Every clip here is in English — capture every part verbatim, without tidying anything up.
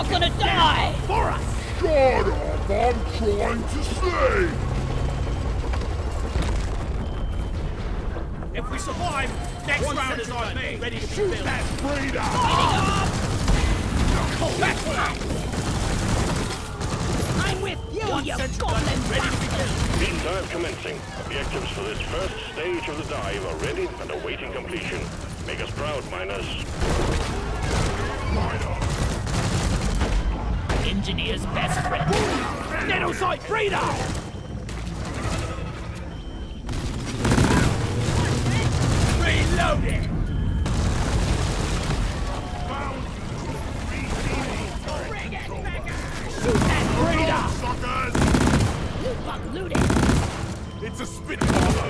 all gonna die! For us! Shut up! I'm trying to save! If we survive, next One round is sentry on gun, me. ready to be Shoot filled. that Breeder! That's right. I'm with you, One you sentry goblin gun, ready to be bastard! filled. Deep dive commencing. Objectives for this first stage of the dive are ready and awaiting completion. Make us proud, miners. Engineer's best friend. Nanocyte breeder! Reloading! Shoot that breeder! Suckers! You got looted! It's a Spitfire!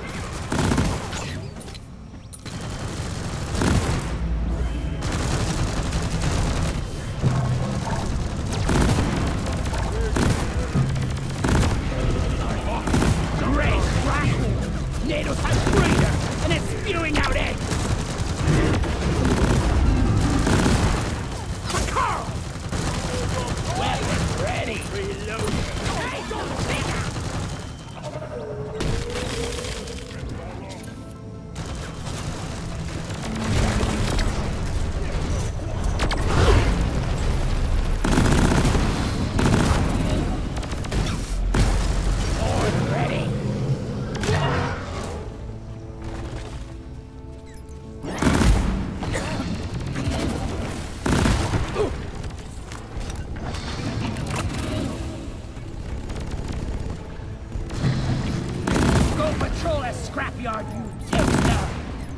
Great crackle! Nanocyte breeder! And it's spewing out eggs! Carl! Weapon ready! Reloading! Horde ready! Go patrol that scrapyard, you hipster!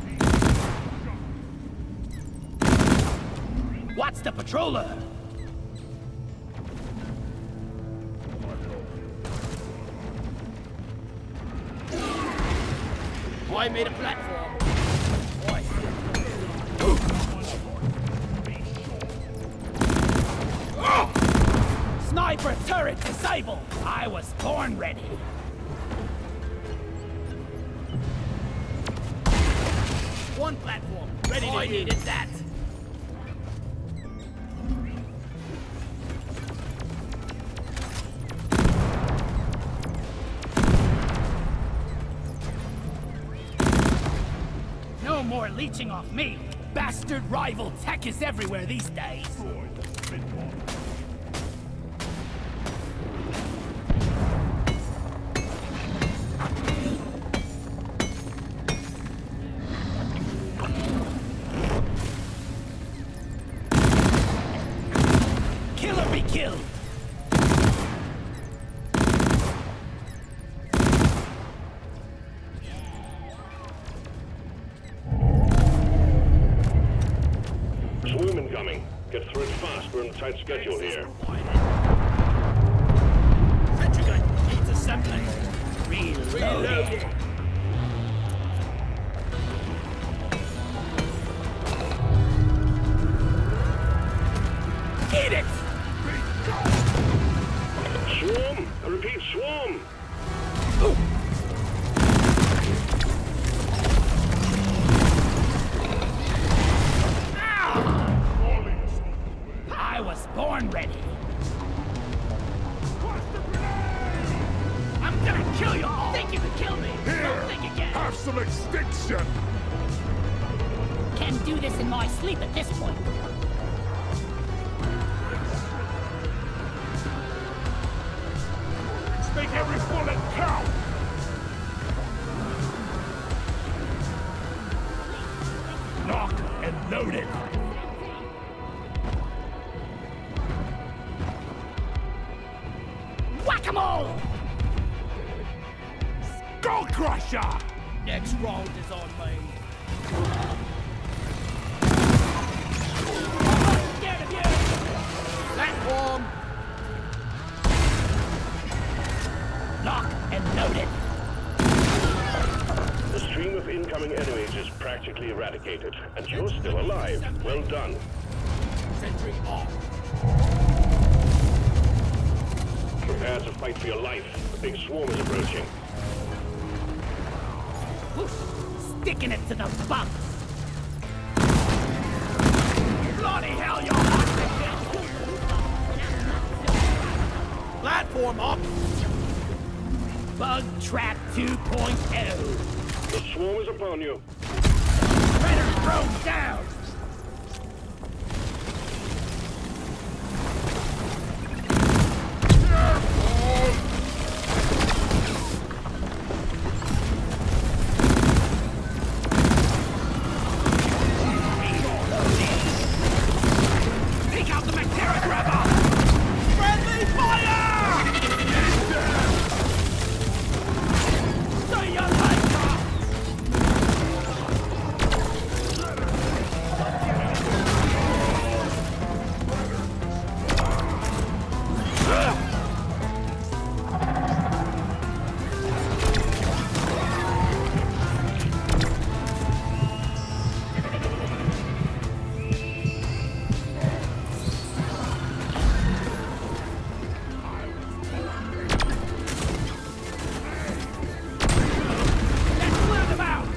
What's the patroller? I made a platform. Sniper turret disabled! I was born ready! One platform, ready to I use. needed that! No more leeching off me! Bastard rival tech is everywhere these days! Kill or be killed! Swarm incoming. Get through it fast. We're on a tight schedule here. Sentry gun needs assembling. Reloading! Eat it! Swarm! I repeat, swarm! I was born ready! I'm gonna kill you all! Think you could kill me? Here! Don't think again! Have some extinction! Can do this in my sleep at this point. Make every bullet count! Knock and loaded! Whack-a-mole! Skull Crusher! Next round is on me. Scared of you! Platform. Lock and loaded! The stream of incoming enemies is practically eradicated, and you're still alive. Well done. Sentry off. Prepare to fight for your life. The big swarm is approaching. Sticking it to the bump! Bloody hell, you're hot! Platform up! Bug Trap two point oh. The swarm is upon you. Predator thrown down! Take out the Mactera grabber! Friendly fire! See ya later! Let's clear them out!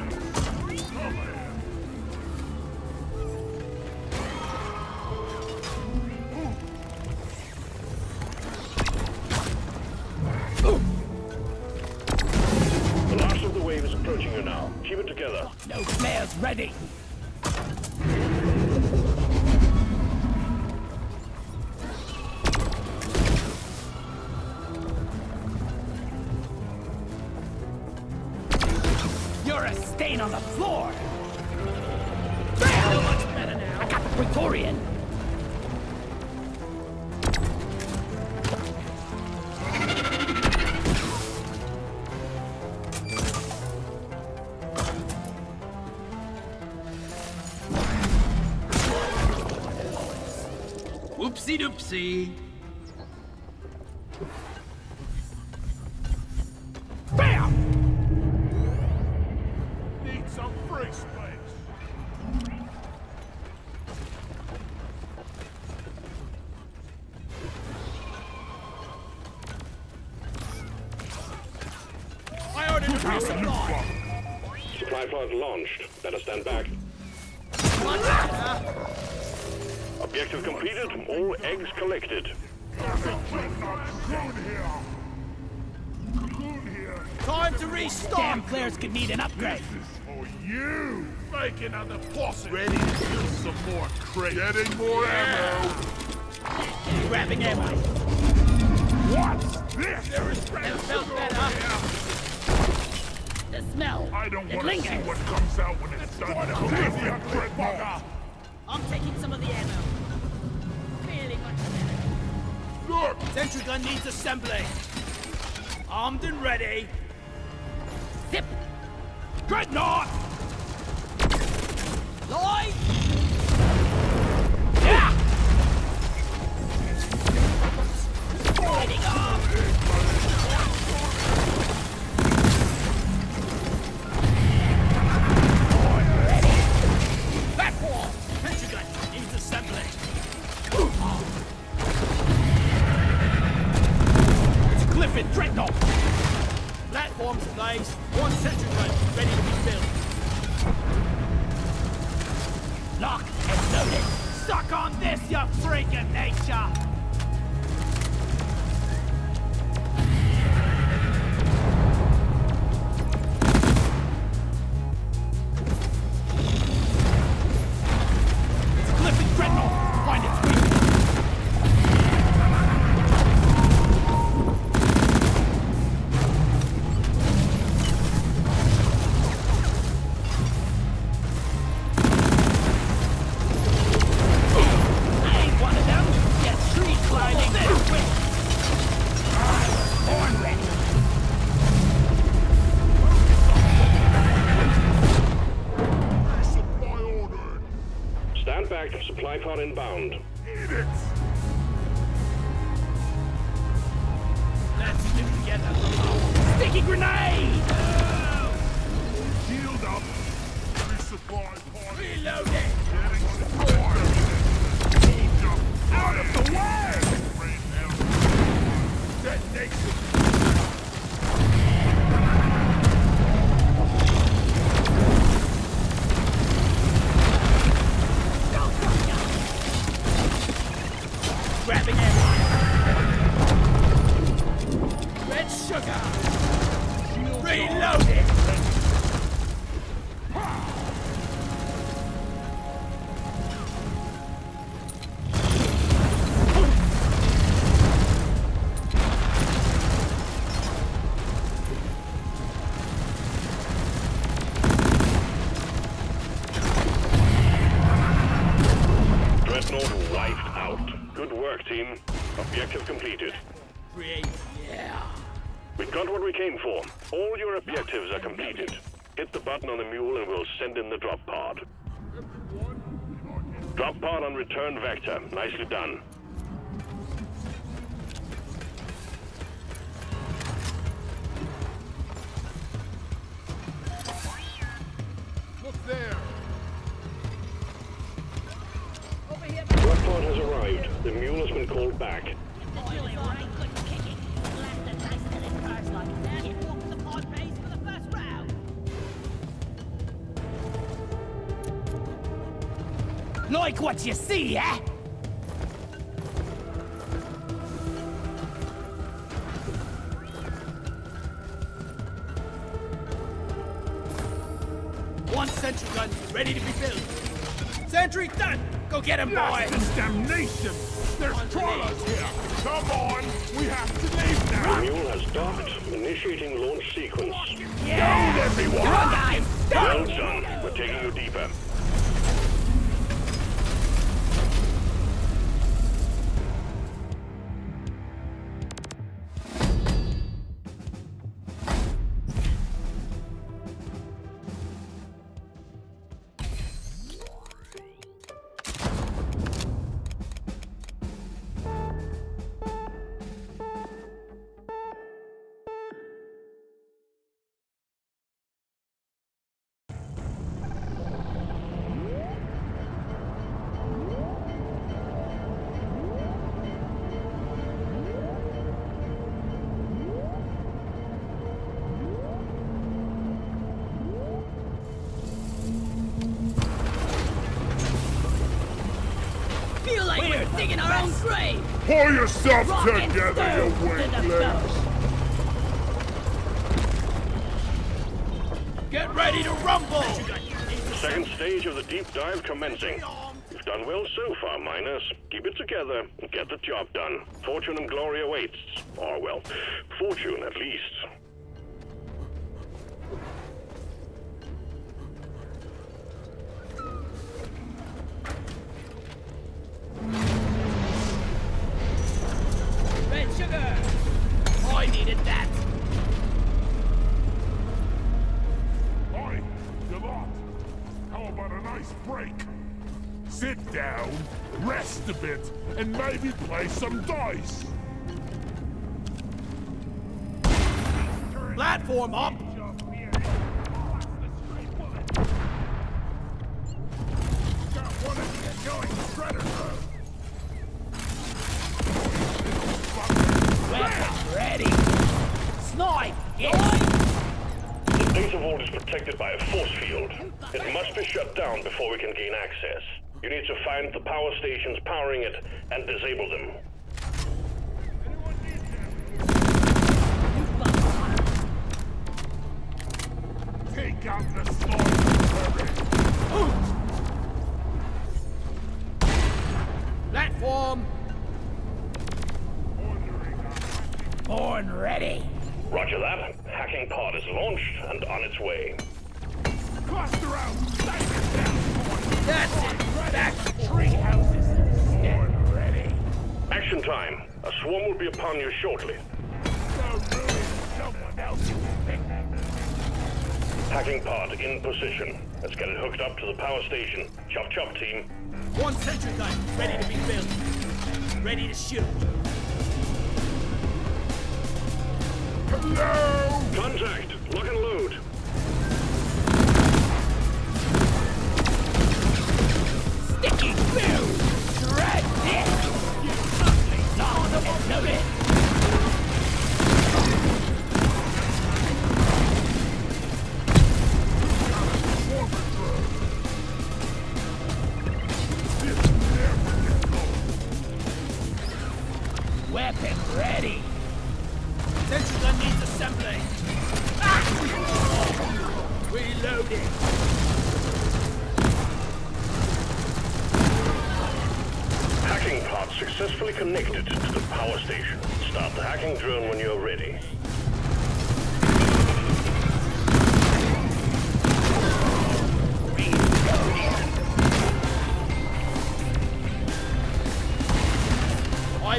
The last of the wave is approaching you now. Keep it together. No flares ready! You're a stain on the floor! So much better now! I got the Praetorian! Whoopsie doopsie. Bam! Need some free space. I ordered a New resupply. bug. Supply pod launched. Better stand back. Much better. Objective completed. All eggs collected. Cocoon here. Cocoon here. Time to Damn restock. flares could need an upgrade! This is for you. Make another faucet. Ready to kill some more crates. Getting more ammo. Grabbing ammo! What's this? There is Never felt better. The smell! I don't It want to see lingers. what comes out when it's done. Give me a quick bugger. I'm taking some of the ammo. Really much better. Look. Sentry gun needs assembly. Armed and ready. Zip! Dreadnought! Light! Yeah! Lighting up! Platform! Sentry gun needs assembly. It's Clifford Dreadnought! Platforms placed. One sentry gun ready to be built. Lock and loaded! Suck on this, you freak of nature! It's Clifford Dreadnought! Find its weakness! I ain't one of them! Get tree climbing this way! I was born ready! Supply ordered. Stand back. Supply pod inbound. Eat it. Let's stick together for power. Sticky grenade! Healed up. Resupply pod. Reloading. Getting support. Soldier, out of the way! Rain arrow. Detonation. Grabbing ammo! Dreadnought wiped out. Good work, team. Objective completed. Create. Yeah. We got what we came for. All your objectives are completed. Hit the button on the mule and we'll send in the drop pod. Drop pod on return vector. Nicely done. Look there. Over here. Drop pod has arrived. The mule has been called back. The Julie were ain't good kicking. Left the taste till it burst like that. It walks the pod base for the first round. Like what you see, eh? One sentry gun ready to be built. Sentry done. Go get him, boy. That's damnation! There's trawlers here! Come on! We have to leave now! The mule has docked. Initiating launch sequence. Down, everyone! Come on, guys! Well done. We're taking you deeper. Feel like we're digging our own grave. Pull yourself Rock and together, you stone to the weaklings! Get ready to rumble. Second stage of the deep dive commencing. You've done well so far, miners. Keep it together and get the job done. Fortune and glory awaits. Or, well, fortune at least. Red sugar. I needed that. Oi, you lot! How about a nice break? Sit down, rest a bit, and maybe play some dice! Platform up. Got one of you going shredder through! Weapons ready. Snipe! Yes! The data vault is protected by a force field. It must be shut down before we can gain access. You need to find the power stations powering it and disable them. Take out the slime! Platform. Born ready. Roger that. Hacking pod is launched and on its way. Cluster out! Stay down! That's it. Back to tree houses. Born ready! Action time. A swarm will be upon you shortly. Don't ruin someone else's thing! Hacking pod in position. Let's get it hooked up to the power station. Chop chop, team. One sentry gun ready to be built. Ready to shoot. Hello! Contact. Lock and load. Sticky spew! Dread this! You ugly son of a notice! Weapon ready! Sentry gun needs assembly. Ah! Reloading. Hacking pod successfully connected to the power station. Start the hacking drone when you're ready.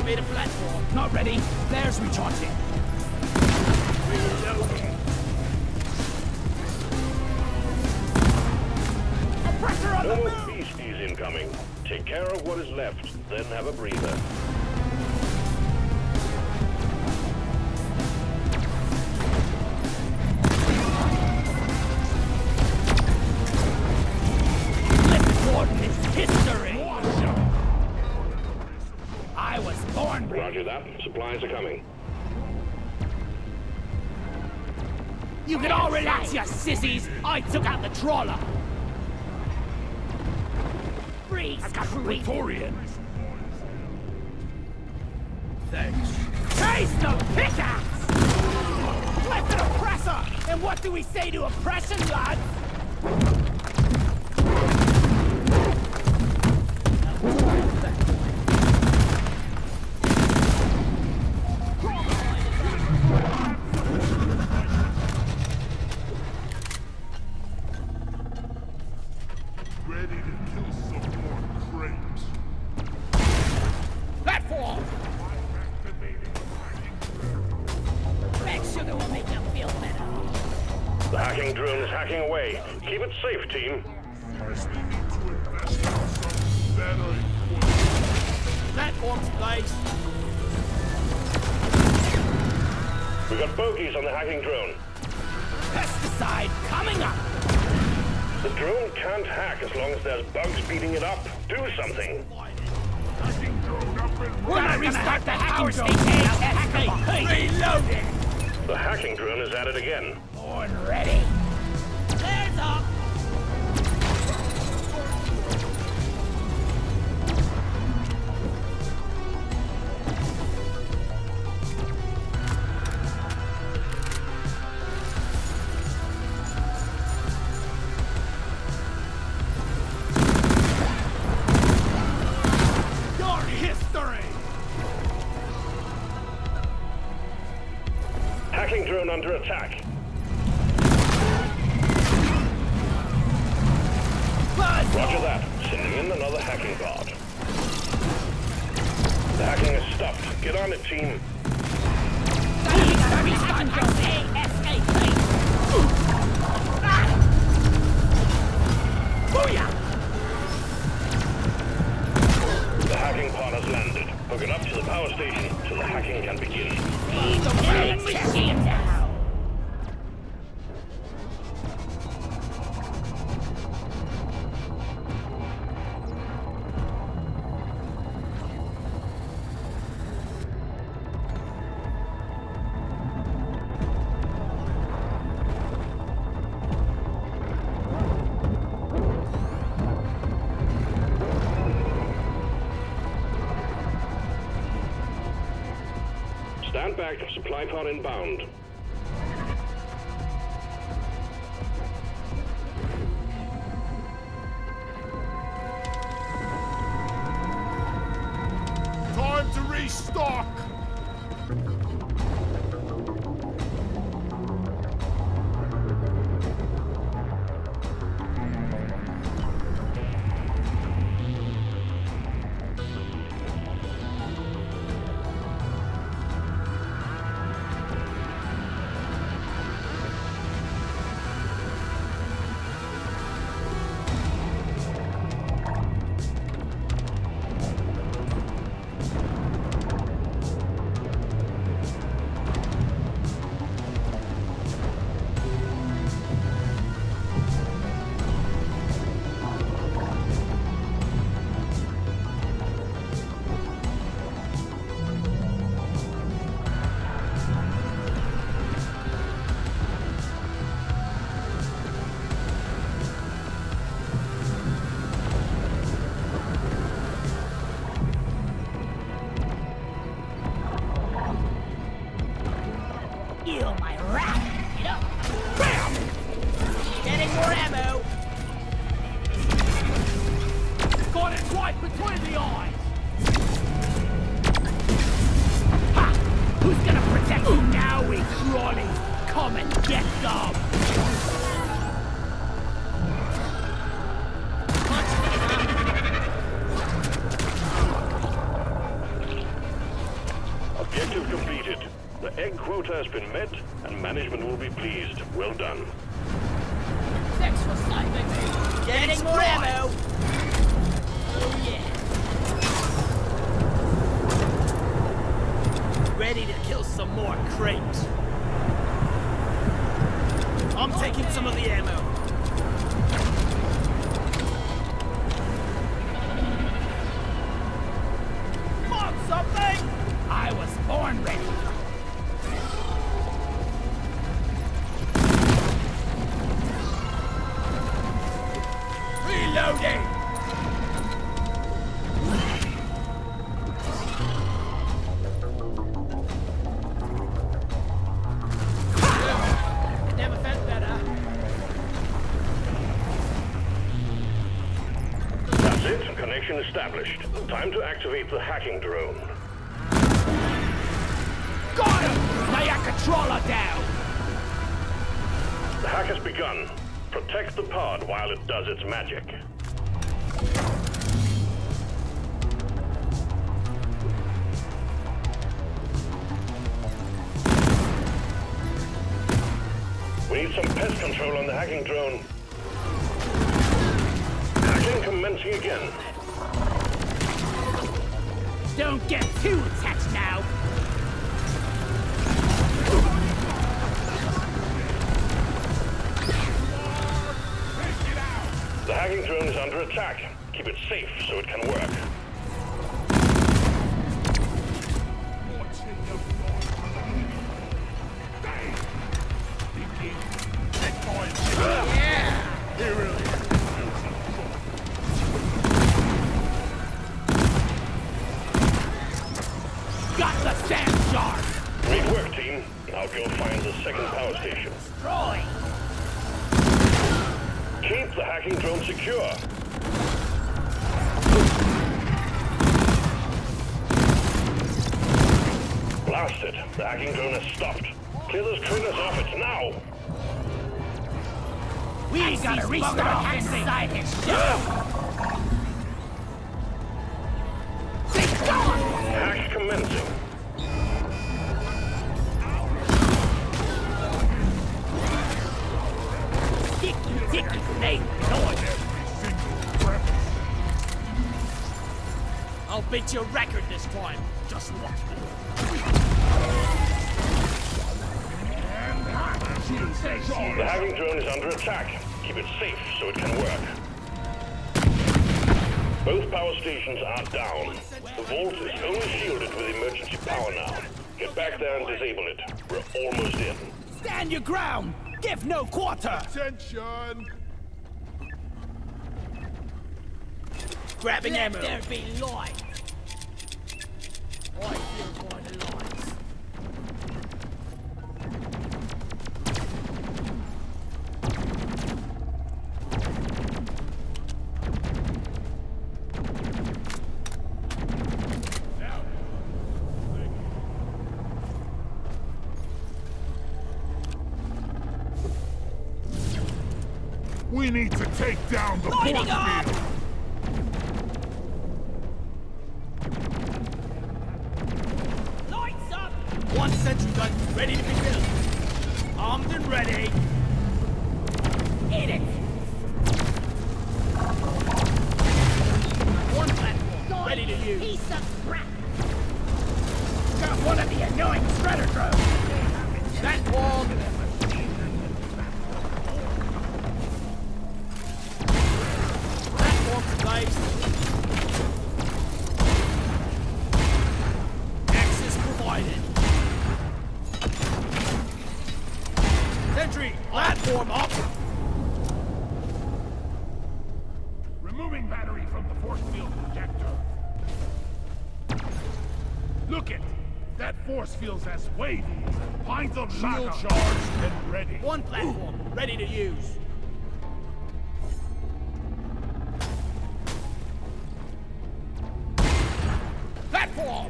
activate a platform. Not ready. There's recharging. Reloading. Pressure on No the more move! beasties incoming. Take care of what is left, then have a breather. Flip Warden is history! I was born ready. Roger that. Supplies are coming. You can all relax, you sissies! I took out the trawler! Freeze! I've got Praetorian! Thanks. Taste the pickaxe! Left an oppressor! And what do we say to oppression, lads? Ready to kill some more crates. Platform! I'm activating the hacking Red sugar will make you feel better. The hacking drone is hacking away. Keep it safe, team. First, we need to invest in some better equipment. Platforms placed. We got bogeys on the hacking drone. Pesticide coming up! The drone can't hack as long as there's bugs beating it up. Do something. Hacking drone up and We're gonna restart the power station! Reloading. The hacking drone is at it again. Born ready! There's up. Your history. Hacking drone under attack. Roger that. Sending in another hacking bot. The hacking is stopped. Get on it, team. ASAP. Booyah! The hacking pod has landed. Hook it up to the power station so the hacking can begin. Need the world checking now! Stand back. Supply pod inbound. time to restock. You, my rat! Get up! Bam! Getting more ammo! Got it right between the eyes! Ha! Who's gonna protect you now, we crawlies? Come and get some! quota has been met, and management will be pleased. Well done. Thanks for saving me. Getting more ammo. Oh yeah. Ready to kill some more crates. I'm taking some of the ammo. Want something? I was born ready. Reloading! Never felt better. That's it. Connection established. Time to activate the hacking drone. Got him! Now your controller down! The hack has begun. Protect the pod while it does its magic. We need some pest control on the hacking drone. Hacking commencing again. Don't get too attached now! The hacking drone is under attack. Keep it safe so it can work. Got the sand shard! Great work, team. Now go find the second power station. Roy! Keep the hacking drone secure. Blast it. The hacking drone has stopped. Clear those critters off it now. We gotta restart hacking inside his ship! They gone! Hack commencing. Dicky, dicky, snake, noise! I'll beat your record this time. Just watch me. The hacking drone is under attack. Keep it safe so it can work. Both power stations are down. The vault is only shielded with emergency power now. Get back there and disable it. We're almost in. Stand your ground! Give no quarter! Attention! Grabbing Let ammo. there be light. I feel by the lights. We need to take down the Lighting force up! field! Lights up! One sentry gun ready to be built. Armed and ready. Hit it! One platform ready to use. Piece of crap! Got one of the annoying shredder drones! Platform. Platform placed. Access provided. Sentry, platform up. Removing battery from the force field projector. Look it! That force field's as wavy. Find the shield charged and ready. One platform ready to use. Platform.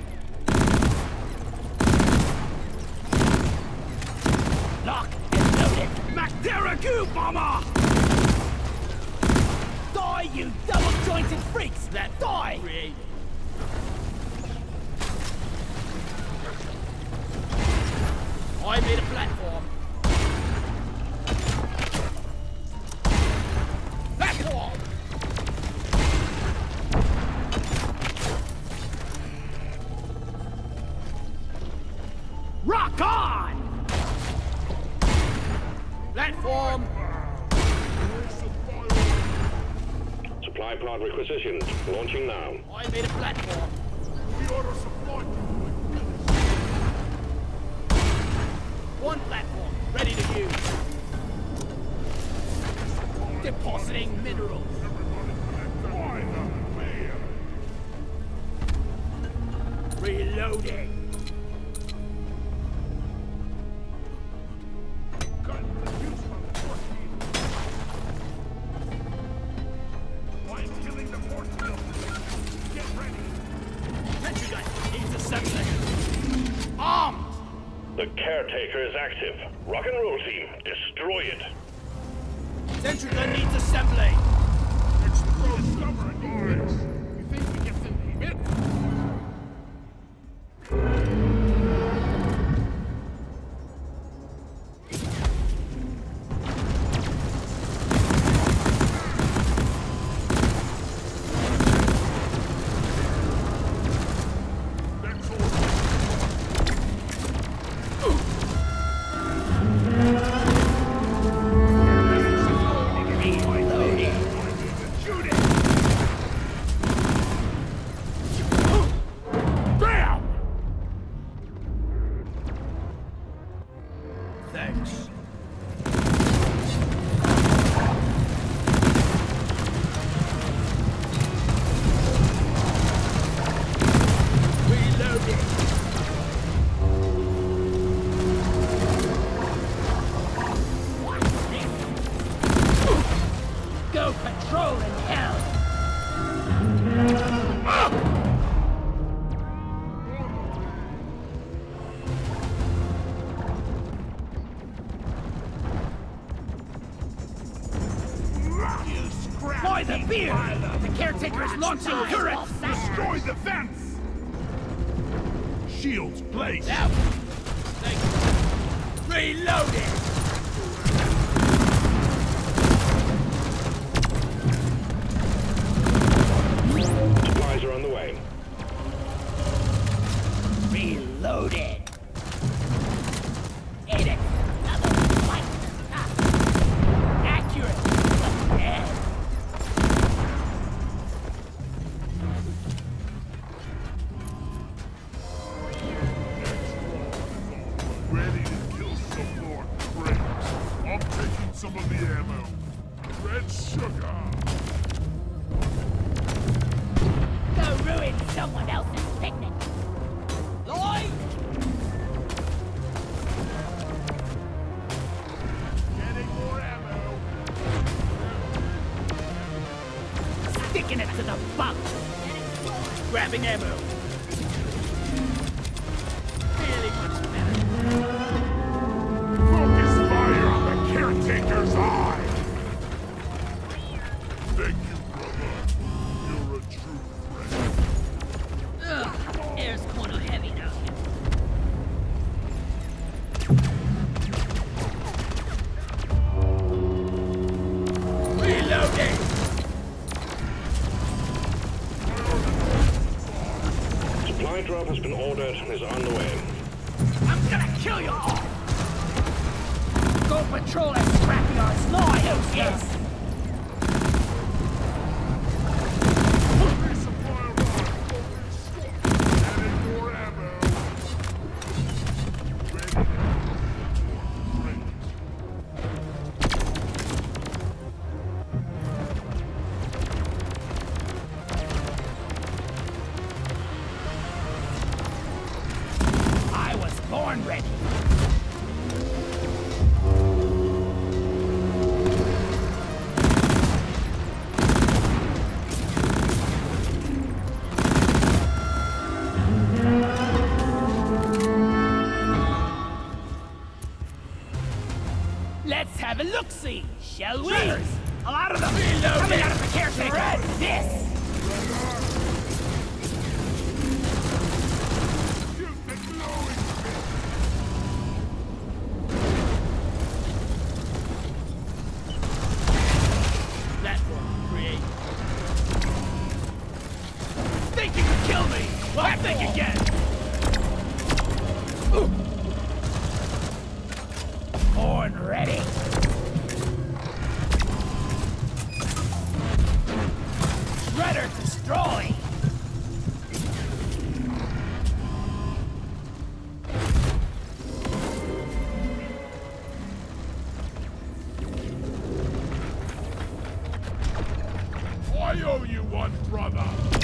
Lock and loaded! MacDaragoo bomber. Die, you double-jointed freaks! That Die! created. pod requisitioned. Launching now. I made a platform. We order supply. One platform, ready to use. Depositing minerals. Why not beer? Reloading. I'm killing the port mill. Get ready. Sentry gun needs assembly. Armed. The caretaker is active. Rock and roll team, destroy it. Sentry gun needs assembly. Explode stubborn guys. You think we get them hit? Thanks. Reloading. Go patrol in hell. By the beer! The caretaker is launching turrets! Destroy the fence! Shields placed. Now! Thank you. Reloading! Supplies are on the way. Reloading! Hit it! Another one. Ah, Accurate! Yeah. Ready to kill some more crates. I'm taking some of the ammo. Red sugar. go ruin someone else's picnic. Lloyd! Getting more ammo. Sticking it to the bunk! Grabbing ammo. Really much better. Focus fire on the caretaker's eye. Thank you, brother. You're a true friend. Ugh, air's kinda heavy now. Reloading! Supply drop has been ordered and is on the way. I'm gonna kill you all! Go patrol that scrapyard's law, yes! Resupply arrived. Getting more ammo. Ready now. Great. I was born ready. Let's have a look-see, shall we? A lot of them coming out of the caretaker. Red, this. Shoot the glowing bit. Platform create. Think you can kill me? Well, think again. Ooh. Horn ready. destroy! I owe you one, brother!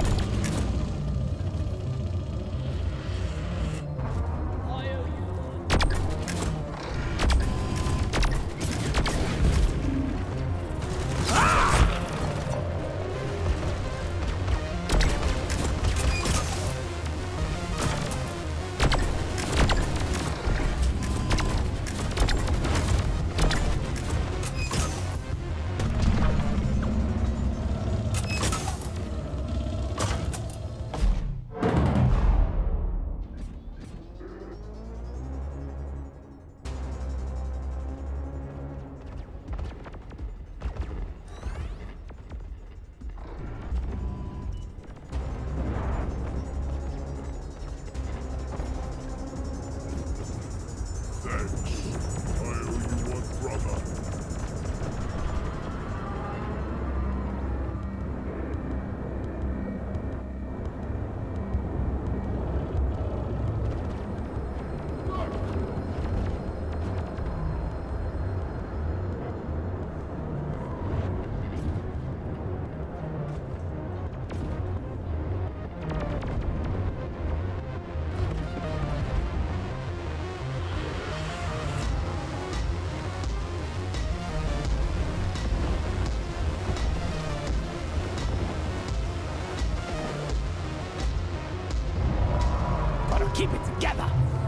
Keep it together!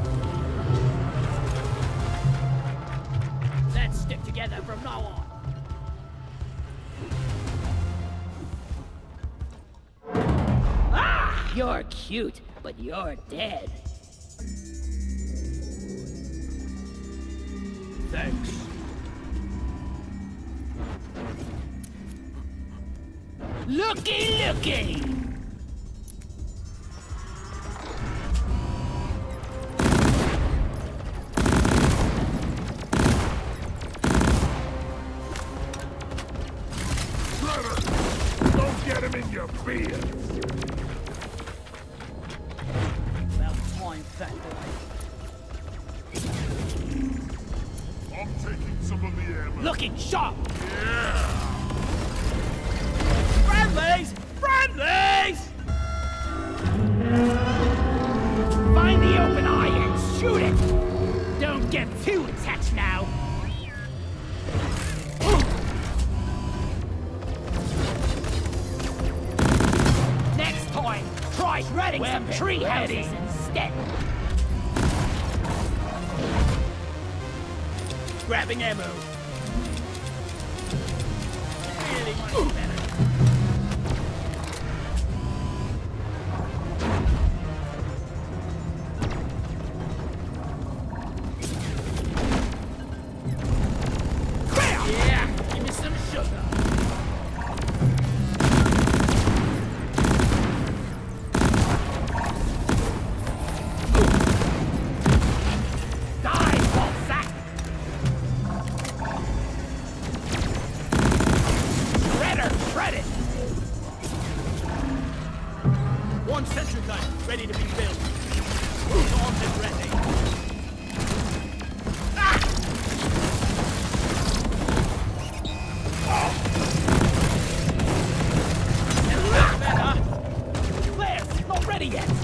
Let's stick together from now on. Ah! You're cute, but you're dead. Thanks. Looky, looky! Get him in your beard! About time, fat boy. I'm taking some of the ammo. Looking sharp! Yeah! Friendlies! Friendlies! Find the open eye and shoot it! Don't get too attached now! Next time, try shredding some tree houses instead! Grabbing ammo. Really much better. Yeah, give me some sugar. Die, Balzac! Shredder, shred it! One sentry gun ready to be built. Armed and ready. Ah! It looks better. There, not ready yet.